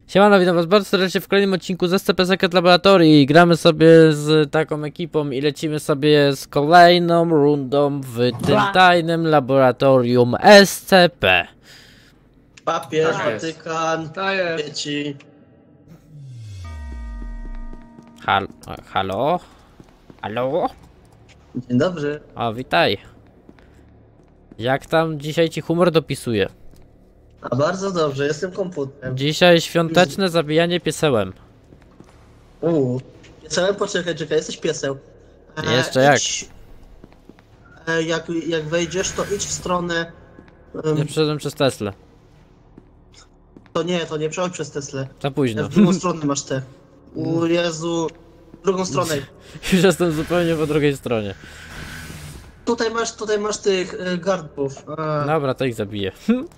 Siemano, witam was bardzo serdecznie w kolejnym odcinku z SCP Secret Laboratory. Gramy sobie z taką ekipą i lecimy sobie z kolejną rundą w tym tajnym laboratorium SCP. Papier, Tak jest. Watykan, To jest. dzieci. Halo? Halo? Dzień dobry. O, witaj. Jak tam dzisiaj ci humor dopisuje? A bardzo dobrze, jestem komputerem. Dzisiaj świąteczne zabijanie piesełem. Piesem, poczekaj, jesteś pieseł. Jeszcze jak? Jak wejdziesz, to idź w stronę... Nie przeszedłem przez Teslę. To nie przechodź przez Teslę. Za późno. W drugą stronę masz te. Jezu. W drugą stronę. Już jestem zupełnie po drugiej stronie. Tutaj masz tych gardów. Dobra, to ich zabiję.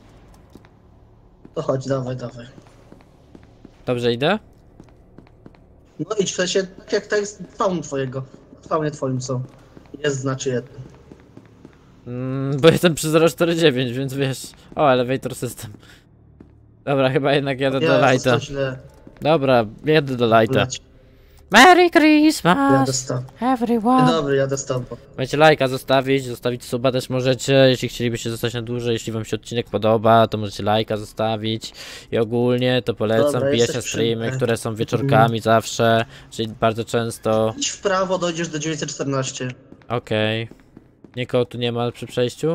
To chodź, dawaj. Dobrze idę? No idź w sensie, tak jest faun twojego. W faunie twoim są. Jest znaczy jedno. Bo jestem przy 049, więc wiesz. O, elevator system. Dobra, chyba jednak jadę do Lighta. Dobra, jedę do Lighta. Merry Christmas, Jadę z tobą. everyone. Dobry, jadę z tobą. Możecie lajka zostawić suba też możecie, jeśli chcielibyście zostać na dłużej, jeśli wam się odcinek podoba, to możecie lajka zostawić i ogólnie to polecam, Dobra, wbijacie jesteś streamy, przy- które są wieczorkami zawsze, czyli bardzo często. Idź w prawo, dojdziesz do 914. Okej. Nikogo tu nie ma przy przejściu?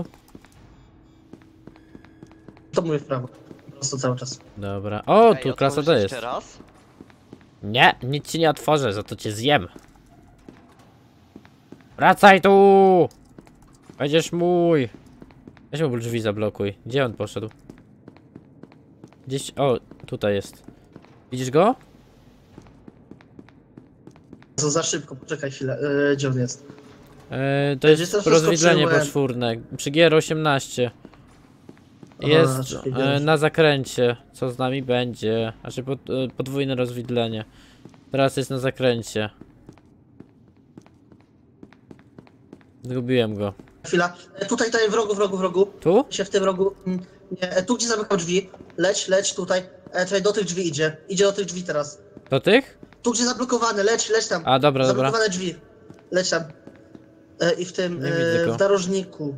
To mówię w prawo. Po prostu cały czas. Dobra. O, Ej, tu klasa otworzysz D jest. jeszcze raz? Nie, nic ci nie otworzę, za to cię zjem. Wracaj tu! Będziesz mój. Weź mu drzwi zablokuj. Gdzie on poszedł? Gdzieś... O, tutaj jest. Widzisz go? To za szybko, poczekaj chwilę. Gdzie on jest? To jest Gdzie to rozwidlenie przeskoczyłem? poczwórne. Przy GR18. Jest czyli wiesz. na zakręcie. Co z nami będzie? Znaczy podwójne rozwidlenie. Teraz jest na zakręcie. Zgubiłem go. Chwila. Tutaj, w rogu. Tu? Się w tym rogu. Nie, tu gdzie zamykał drzwi. Leć tutaj. Tutaj do tych drzwi idzie. Idzie do tych drzwi teraz. Do tych? Tu gdzie zablokowane, leć tam. A, dobra. Zablokowane drzwi. Leć tam. I w tym, Nie widzę go. w narożniku.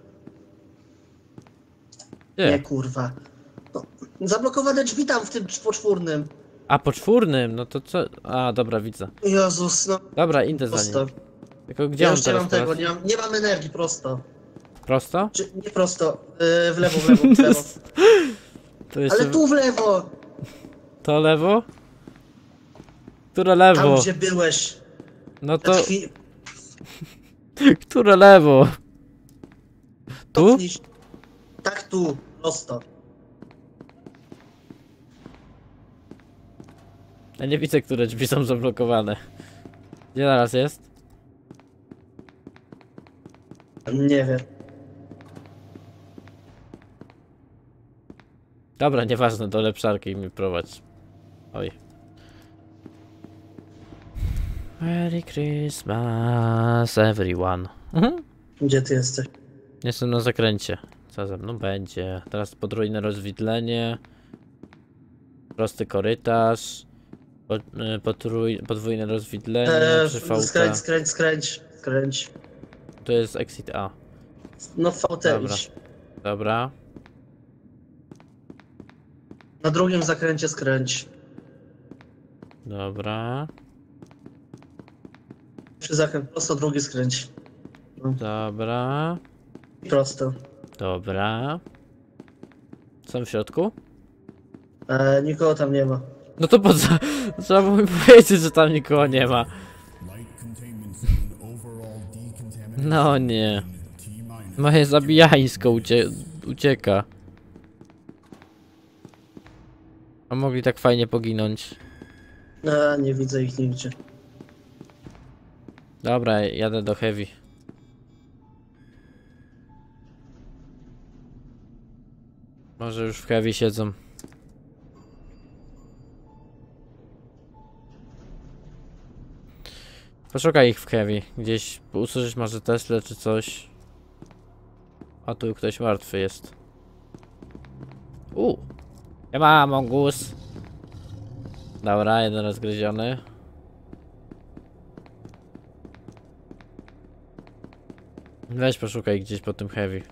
Gdzie? Nie, kurwa. No, zablokowane drzwi tam w tym poczwórnym. A, poczwórnym, no to co? A, dobra, widzę. Jezus, no. Dobra, idę za Prosto. nim. Tylko gdzie Ja on już nie teraz? mam tego, nie mam energii, prosto. Prosto? Czy nie prosto, w lewo, w lewo. To jeszcze... Ale tu w lewo! To lewo? Które Tam lewo? gdzie byłeś. No To... to... Które lewo? Tu? Tak tu, prosto. Ja nie widzę, które drzwi są zablokowane. Gdzie teraz jest? Nie wiem. Dobra, nieważne, do lepszarki mi prowadź. Oj. Merry Christmas, everyone. Gdzie ty jesteś? Jestem na zakręcie. Co ze mną będzie? Teraz podwójne rozwidlenie. Prosty korytarz. Podwójne rozwidlenie. Przyfałka. Skręć. To jest exit A. No VT Dobra. idź. Dobra. Na drugim zakręcie skręć. Dobra. Przy zakręt prosto, drugi skręć. Dobra. Prosto. Dobra. Są w środku? Nikogo tam nie ma. No to po co? Trzeba było mi powiedzieć, że tam nikogo nie ma. No nie. Moje zabijańsko ucieka. A mogli tak fajnie poginąć. Nie widzę ich nigdzie. Dobra, jadę do Heavy. Może już w Heavy siedzą. Poszukaj ich w Heavy. Gdzieś usłyszeć może Tesla czy coś. A tu ktoś martwy jest. Ja mam mongus. Dobra, jeden rozgryziony. Weź poszukaj gdzieś po tym heavy.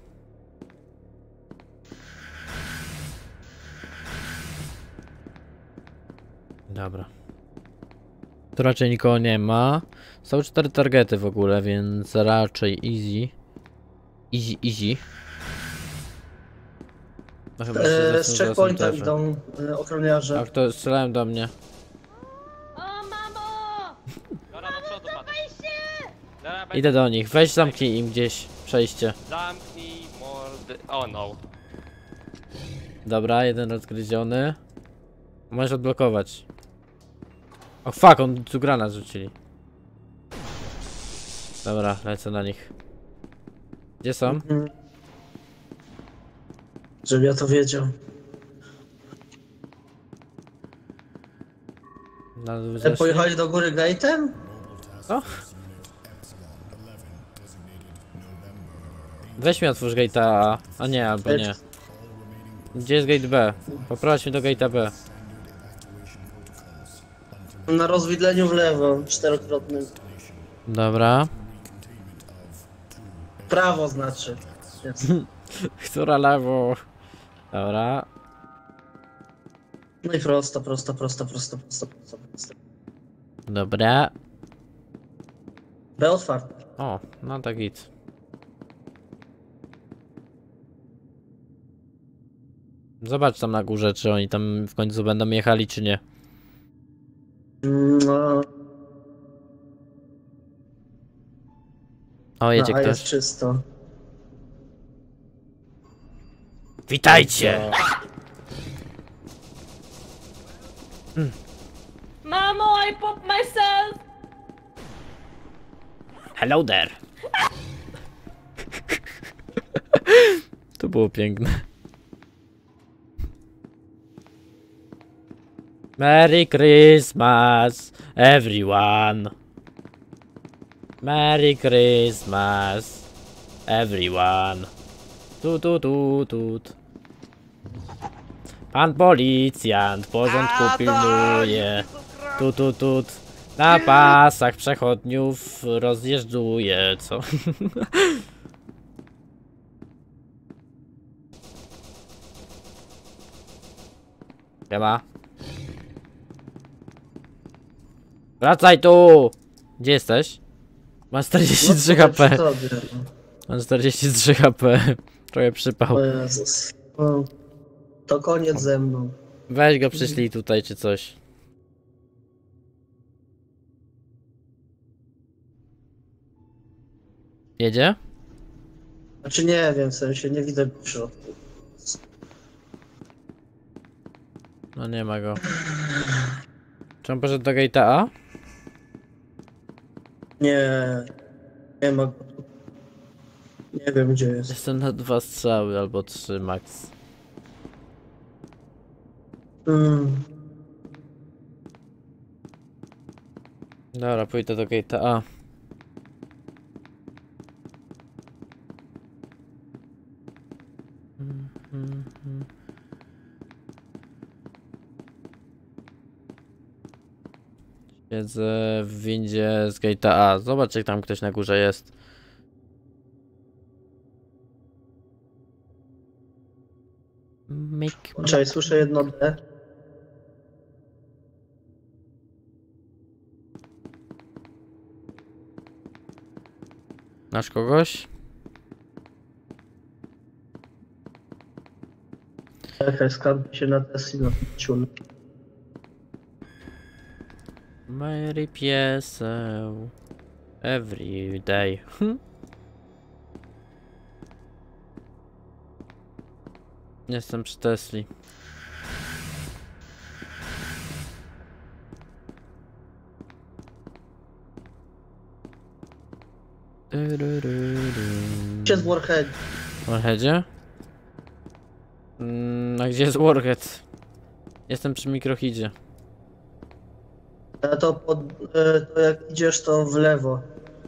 Dobra. Tu raczej nikogo nie ma. Są 4 targety w ogóle, więc raczej easy. Easy. No chyba się Z checkpointa idą ochroniarze. A kto strzelałem do mnie? O, mamo! Dobra, do przodu patrz. Dobra, Idę do nich, weź zamknij im gdzieś przejście. zamknij mordy. O no. Dobra, jeden rozgryziony. Możesz odblokować. O fuck, on tu granat rzucili. Dobra, lecę na nich. Gdzie są? Mhm. Żebym ja to wiedział. Na dół zeszli? Pojechali do góry gate'em? Co? Weź mi otwórz gate'a. A nie, albo nie. Gdzie jest gate B? Poprowadź mnie do gate'a B. Na rozwidleniu w lewo, 4-krotnym. Dobra. Prawo znaczy. Jest. Która lewo? Dobra. No i prosto. Dobra. B otwarte. O, no tak git. Zobacz tam na górze, czy oni tam w końcu będą jechali, czy nie. No, O, jedzie A jest ktoś. czysto. Witajcie! Mamo, I popped myself! Hello there! To było piękne. Merry Christmas, everyone! Merry Christmas, everyone! Tut. Pan policjant porządku pilnuje. Tut. Na pasach przechodniów rozjeżdżuje, co? Siema. Wracaj tu! Gdzie jesteś? Mam 43 No, HP. przy tobie. Mam 43 HP. Trochę przypał. O Jezus. No, to koniec ze mną. Weź go przyszlij tutaj czy coś. Jedzie? Znaczy nie wiem, w sensie nie widzę go w środku. No nie ma go. Czy on poszedł do gate'a A? Nie ma go. Nie wiem gdzie jest. Jestem na 2 strzały albo 3 max. Dobra, pójdę do gate'a A. Siedzę w windzie z gate'a A. Zobacz, jak tam ktoś na górze jest. Czekaj, słyszę jedno D. Masz kogoś? Czekaj, skarbi się na Tesli na ciul. Mary pieseł. Every day. Jestem przy Tesli. Gdzie jest Warhead? W Warheadzie? A gdzie jest Warhead? Jestem przy Mikrohidzie. To jak idziesz to w lewo.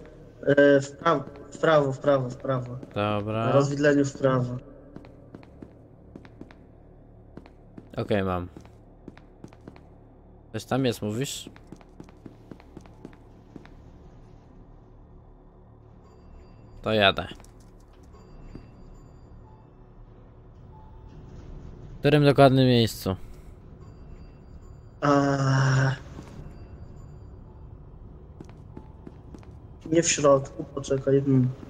W prawo. Na Dobra. rozwidleniu w prawo. Okej, mam. Coś tam jest, mówisz? To jadę. W którym dokładnym miejscu? Nie w środku, poczekaj.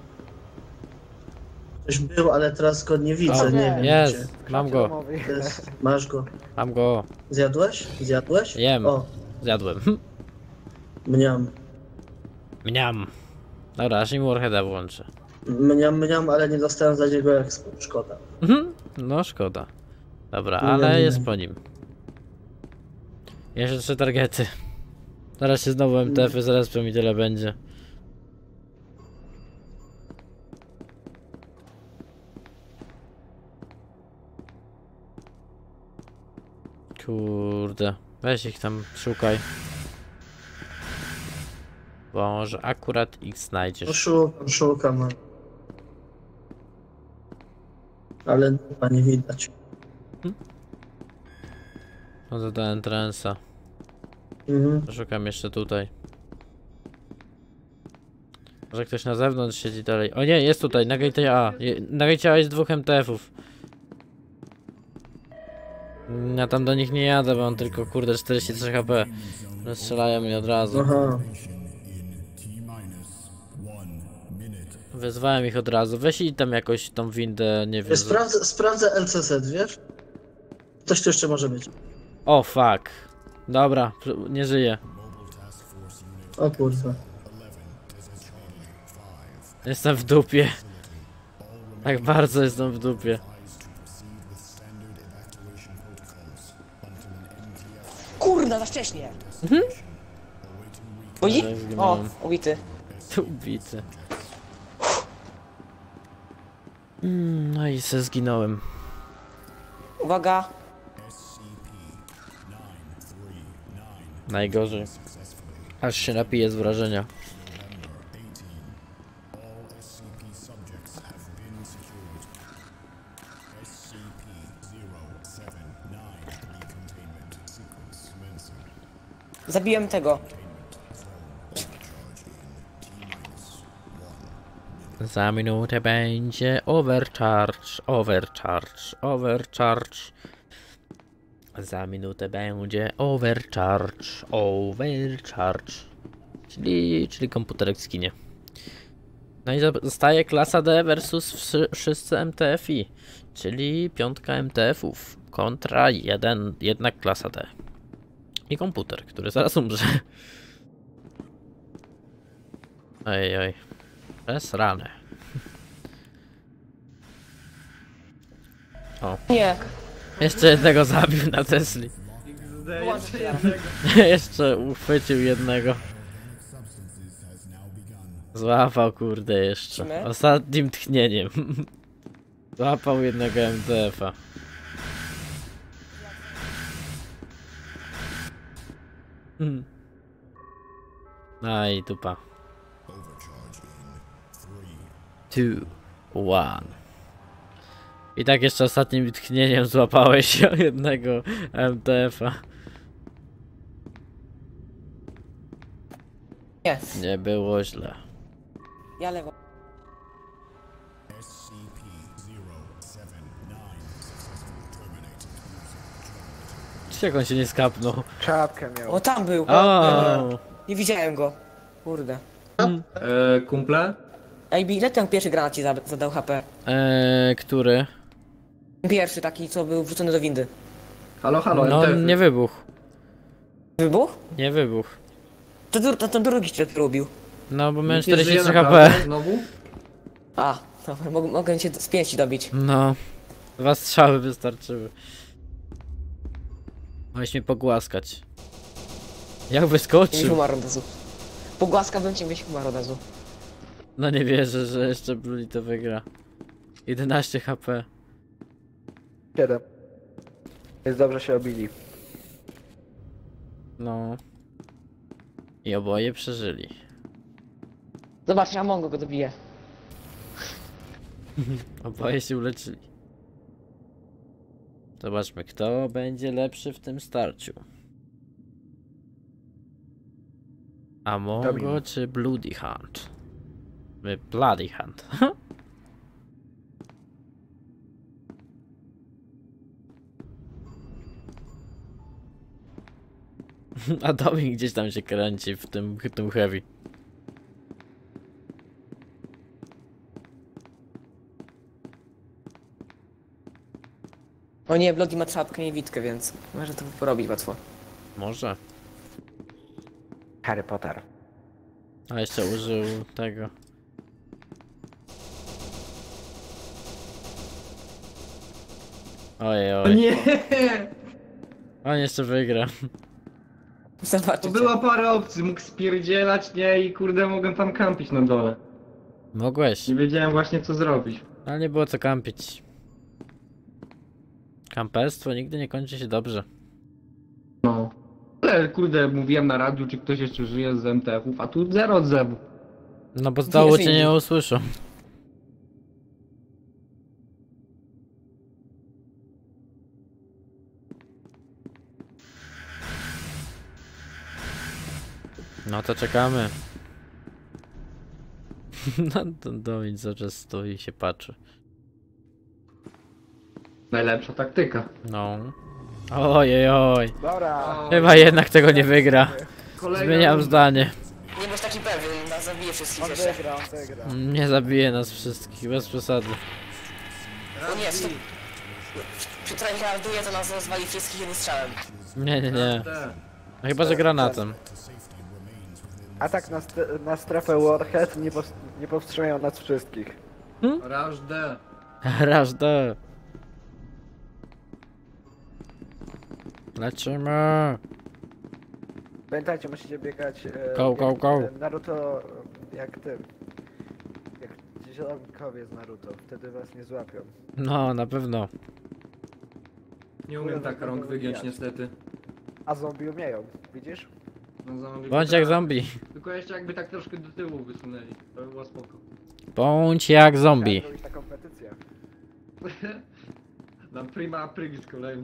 Ktoś był, ale teraz go nie widzę, O, nie wiem gdzie. jest, mam go, Masz go. mam go. Zjadłeś? Zjadłeś? Jem. O, Zjadłem. mniam. Mniam. Dobra, aż im Warheada włączę. Mniam, ale nie dostałem za niego expo. Szkoda. No szkoda. Dobra, Nie, ale nie. jest po nim. Jeszcze 3 targety. Zaraz się znowu MTF-y zrespią i tyle będzie. Kurde. Weź ich tam, szukaj. Bo może akurat ich No znajdziesz. szukam. Ale chyba nie widać. No to do entrance'a. Szukam jeszcze tutaj. Może ktoś na zewnątrz siedzi dalej. O nie, jest tutaj, na gate A. Na gate A jest 2 MTF-ów. Ja tam do nich nie jadę, bo mam tylko kurde 43 HP. Strzelają mnie od razu. Aha. Wezwałem ich od razu. Weź i tam jakoś tą windę, nie wiem. Sprawdzę LCZ, wiesz? Coś tu jeszcze może być. O fuck. Dobra, nie żyję. O kurwa. Jestem w dupie. Tak bardzo jestem w dupie. Kurna, za wcześnie! Oj? Że O, zginąłem. ubity. Ubity. No i se zginąłem. Uwaga. Najgorzej. Aż się napiję z wrażenia. Zabiłem tego. Za minutę będzie overcharge. Za minutę będzie overcharge. Czyli komputerek skinie. No i zostaje klasa D versus wszyscy MTF-i. Czyli 5 MTF-ów kontra jedna klasa D. I komputer, który zaraz umrze. Ojej. Bez rany. O. Nie. Jeszcze jednego zabił na Tesli. Jeszcze uchwycił jednego. Złapał kurde jeszcze. Zobaczymy. Ostatnim tchnieniem. Złapał jednego MTF-a. No i dupa. 2, 1. I tak jeszcze ostatnim tchnieniem złapałeś jednego MTF-a. Nie. Nie było źle. Ja lewo. Jak on się nie skapnął? Czapkę miał. O, tam był. O, Nie widziałem go. Kurde. Kumple? Ej, ile ten pierwszy granat ci zadał HP? który? Pierwszy taki, co był wrzucony do windy. Halo, halo, No MTF. nie wybuchł. Wybuch? Nie wybuchł. To ten drugi cię lubił. No bo miałem Nikt nie żyje 43 naprawdę? HP. Znowu? A, dobra, mogę cię z pięści dobić. No. 2 strzały wystarczyły. Możesz mnie pogłaskać. Jak Byś wyskoczył? umarł od razu. Pogłaskałbym cię, byś umarł od razu. No nie wierzę, że jeszcze Bruli to wygra. 11 HP. 7. Jest dobrze się obili. No. I oboje przeżyli. Zobacz, ja Mongo go dobiję. Oboje się uleczyli. Zobaczmy, kto będzie lepszy w tym starciu. Amongo czy Bloody Hunt? Bloody Hunt. A Dominik gdzieś tam się kręci w tym heavy. O nie, Bloody ma czapkę i witkę, więc może to porobić łatwo. Może. Harry Potter. A jeszcze użył tego. Ojej, oj. Nie! On jeszcze wygra. To Zobaczycie. była parę opcji, mógł spierdzielać, nie? I kurde, mogłem tam kampić na dole. Mogłeś, Nie wiedziałem właśnie co zrobić. ale nie było co kampić. Kamperstwo nigdy nie kończy się dobrze. No. Ale kurde, mówiłem na radiu, czy ktoś jeszcze żyje z MTF-ów, a tu zero odzewu. No bo z dołu cię Jest nie inny. usłyszą. No to czekamy. No to Domin cały czas stoi i się patrzy. Najlepsza taktyka. No. Ojej, oj. Dobra. Chyba jednak tego nie wygra. Kolega... Zmieniam zdanie. Nie bądź taki pewien, nas zabije wszystkich On jeszcze. wygra, on wygra. Nie zabije nas wszystkich, bez przesady. O nie, stop. Przy tryharduje to nas rozwali wszystkich jednym strzałem. Nie, nie, nie. No chyba, że granatem. Atak na strefę Warhead nie powstrzymają nas wszystkich. Rush D. Rush D. Lecimy. Pamiętajcie, musicie biegać Go, go, jak, go. Naruto jak tym. Jak zielonkowie z Naruto, wtedy was nie złapią. No, na pewno. Nie umiem tak rąk wygiąć niestety. A zombie umieją, widzisz? No, zombie Bądź jak zombie. Tylko jeszcze jakby tak troszkę do tyłu wysunęli. To by było spoko. Bądź jak zombie. Trzeba zrobić taką petycję. Na prima aprilis kolejny.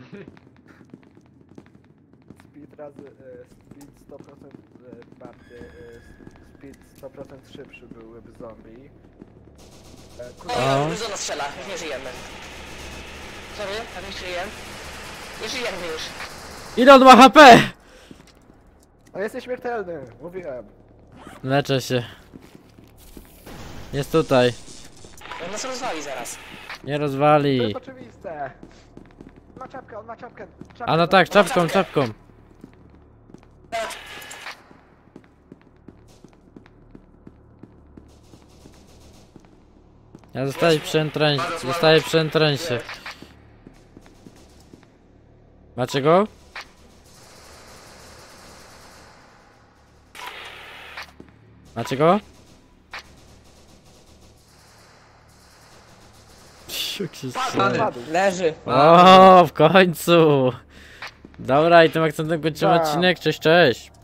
Speed razy speed 100% bardziej speed 100% szybszy byłyby zombie. O. O, już do nas strzela, już nie żyjemy. Sorry, a nie żyję. Nie żyjemy już. Ile on ma HP? On jest nieśmiertelny, mówiłem. Leczę się. Jest tutaj. On nas rozwali zaraz. Nie To rozwali. jest oczywiste. On ma czapkę. A no tak, czapką, czapką. Ja zostaję przy entrensie. Macie go? Macie go? Jak się strzela. Padł. Leży. O, w końcu! Dobra, i tym akcentem kończymy Tak. odcinek. Cześć, cześć!